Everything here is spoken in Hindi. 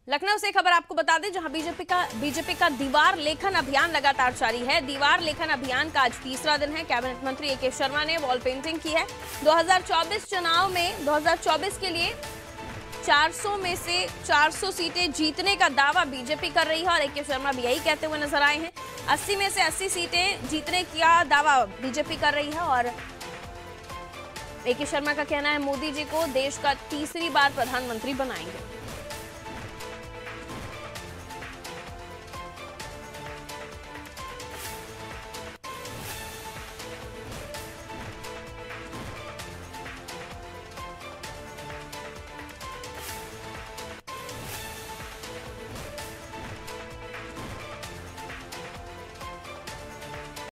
लखनऊ से खबर आपको बता दें, जहां बीजेपी का दीवार लेखन अभियान लगातार जारी है। दीवार लेखन अभियान का आज तीसरा दिन है। कैबिनेट मंत्री ए.के. शर्मा ने वॉल पेंटिंग की है। 2024 चुनाव में 2024 के लिए 400 में से 400 सीटें जीतने का दावा बीजेपी कर रही है और ए.के. शर्मा भी यही कहते हुए नजर आए हैं। 80 में से 80 सीटें जीतने का दावा बीजेपी कर रही है और ए.के. शर्मा का कहना है मोदी जी को देश का तीसरी बार प्रधानमंत्री बनाएंगे।